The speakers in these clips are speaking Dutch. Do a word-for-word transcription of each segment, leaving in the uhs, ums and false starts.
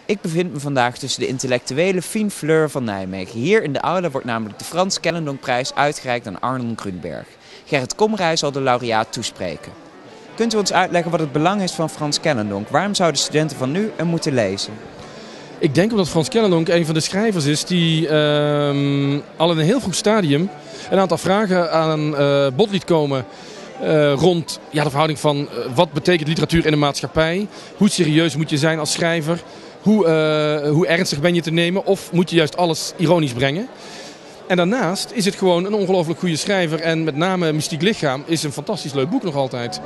Ik bevind me vandaag tussen de intellectuele Fien Fleur van Nijmegen. Hier in de aula wordt namelijk de Frans Kellendonkprijs uitgereikt aan Arnon Grunberg. Gerrit Komrij zal de laureaat toespreken. Kunt u ons uitleggen wat het belang is van Frans Kellendonk? Waarom zouden studenten van nu hem moeten lezen? Ik denk omdat Frans Kellendonk een van de schrijvers is die uh, al in een heel vroeg stadium een aantal vragen aan uh, bod liet komen uh, rond ja, de verhouding van uh, wat betekent literatuur in de maatschappij? Hoe serieus moet je zijn als schrijver? Hoe, uh, hoe ernstig ben je te nemen? Of moet je juist alles ironisch brengen? En daarnaast is het gewoon een ongelooflijk goede schrijver en met name Mystiek Lichaam is een fantastisch leuk boek nog altijd.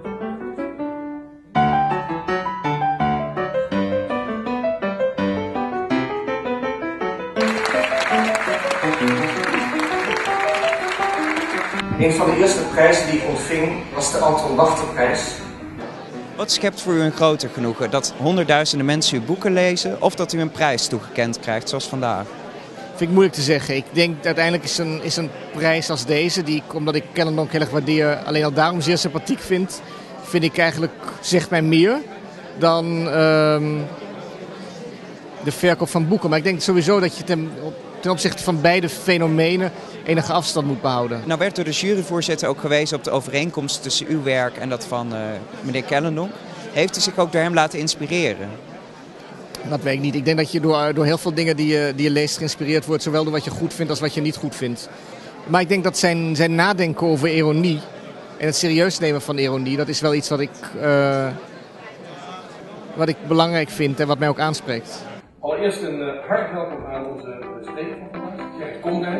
Een van de eerste prijzen die ik ontving was de Anton Wachterprijs. Wat schept voor u een groter genoegen? Dat honderdduizenden mensen uw boeken lezen of dat u een prijs toegekend krijgt zoals vandaag? Vind ik moeilijk te zeggen. Ik denk dat uiteindelijk is een, is een prijs als deze, die ik, omdat ik Kellendonk heel erg waardeer, alleen al daarom zeer sympathiek vind, vind ik eigenlijk, zegt mij meer dan uh, de verkoop van boeken. Maar ik denk sowieso dat je ten, ten opzichte van beide fenomenen enige afstand moet behouden. Nou werd door de juryvoorzitter ook gewezen op de overeenkomst tussen uw werk en dat van uh, meneer Kellendonk. Heeft u zich ook door hem laten inspireren? Dat weet ik niet. Ik denk dat je door, door heel veel dingen die je, die je leest geïnspireerd wordt, zowel door wat je goed vindt als wat je niet goed vindt. Maar ik denk dat zijn, zijn nadenken over ironie en het serieus nemen van ironie, dat is wel iets wat ik, uh, wat ik belangrijk vind en wat mij ook aanspreekt. Allereerst een uh, hartelijk welkom aan onze spreker van vandaag, Gerrit Komrij.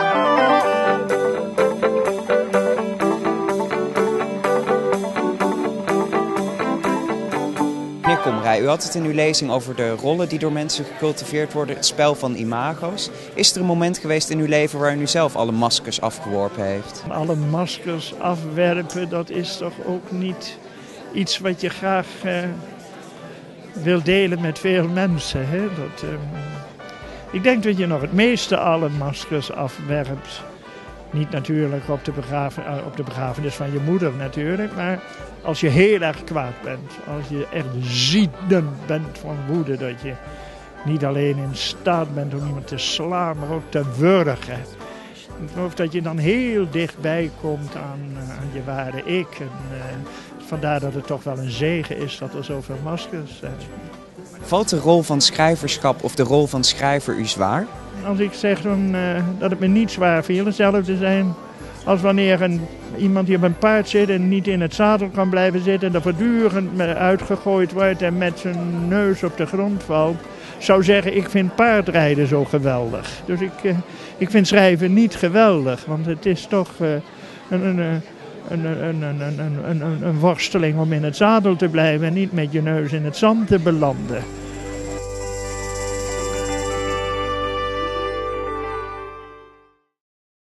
Meneer Komrij, u had het in uw lezing over de rollen die door mensen gecultiveerd worden, het spel van imago's. Is er een moment geweest in uw leven waarin u zelf alle maskers afgeworpen heeft? Alle maskers afwerpen, dat is toch ook niet iets wat je graag uh, wil delen met veel mensen. Hè? Dat, uh, ik denk dat je nog het meeste alle maskers afwerpt. Niet natuurlijk op de, begraven, op de begrafenis van je moeder natuurlijk, maar als je heel erg kwaad bent, als je echt ziedend bent van woede, dat je niet alleen in staat bent om iemand te slaan, maar ook te wurgen. Ik geloof dat je dan heel dichtbij komt aan, aan je ware ik. En, uh, vandaar dat het toch wel een zegen is dat er zoveel maskers zijn. Valt de rol van schrijverschap of de rol van schrijver u zwaar? Als ik zeg dan, uh, dat het me niet zwaar viel, hetzelfde zijn als wanneer een, iemand die op een paard zit en niet in het zadel kan blijven zitten en er voortdurend uitgegooid wordt en met zijn neus op de grond valt, zou zeggen ik vind paardrijden zo geweldig. Dus ik, uh, ik vind schrijven niet geweldig, want het is toch uh, een, een, een, een, een, een, een, een, een worsteling om in het zadel te blijven en niet met je neus in het zand te belanden.